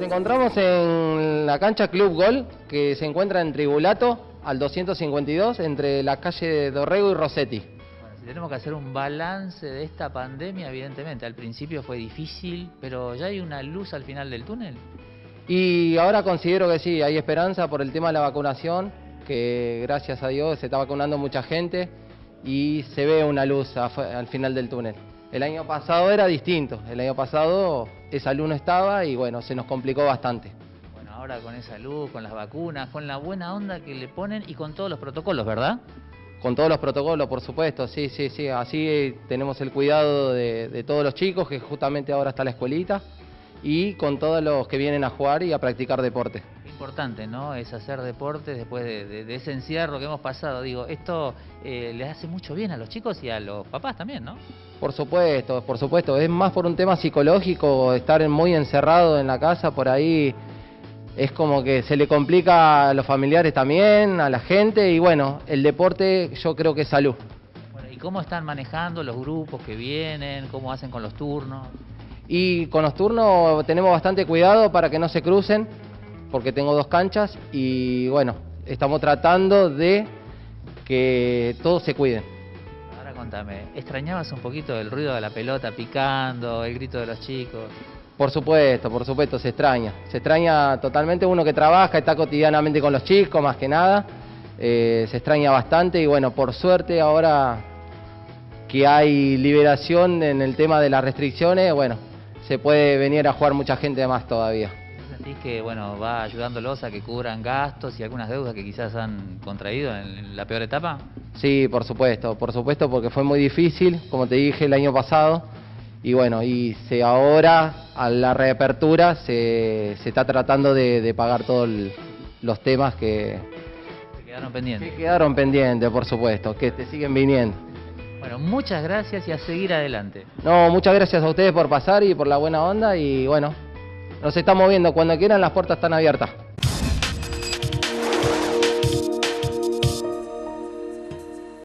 encontramos en la cancha Club Gol, que se encuentra en Tribulato, al 252, entre la calle Dorrego y Rossetti. Bueno, si tenemos que hacer un balance de esta pandemia, evidentemente, al principio fue difícil, pero ¿ya hay una luz al final del túnel? Y ahora considero que sí, hay esperanza por el tema de la vacunación, que gracias a Dios se está vacunando mucha gente y se ve una luz al final del túnel. El año pasado era distinto, el año pasado esa luz no estaba y bueno, se nos complicó bastante. Bueno, ahora con esa luz, con las vacunas, con la buena onda que le ponen y con todos los protocolos, ¿verdad? Con todos los protocolos, por supuesto, sí, así tenemos el cuidado de todos los chicos, que justamente ahora está la escuelita, y con todos los que vienen a jugar y a practicar deporte. Importante, ¿no? Es hacer deporte después de ese encierro que hemos pasado. Digo, esto le hace mucho bien a los chicos y a los papás también, ¿no? Por supuesto. Es más por un tema psicológico, estar muy encerrado en la casa, por ahí es como que se le complica a los familiares también, a la gente, y bueno, el deporte yo creo que es salud. Bueno, ¿y cómo están manejando los grupos que vienen? ¿Cómo hacen con los turnos? Y con los turnos tenemos bastante cuidado para que no se crucen, porque tengo 2 canchas y bueno, estamos tratando de que todos se cuiden. Ahora contame, ¿extrañabas un poquito el ruido de la pelota picando, el grito de los chicos? Por supuesto, se extraña totalmente, uno que trabaja, está cotidianamente con los chicos más que nada, se extraña bastante y bueno, por suerte ahora que hay liberación en el tema de las restricciones, bueno, se puede venir a jugar mucha gente más todavía. ¿Sentís que bueno, va ayudándolos a que cubran gastos y algunas deudas que quizás han contraído en la peor etapa? Sí, por supuesto, porque fue muy difícil, como te dije, el año pasado, y bueno, ahora a la reapertura se está tratando de pagar todos los temas que quedaron pendientes. Que quedaron pendientes, por supuesto, que te siguen viniendo. Bueno, muchas gracias y a seguir adelante. No, muchas gracias a ustedes por pasar y por la buena onda y bueno, nos estamos viendo. Cuando quieran las puertas están abiertas.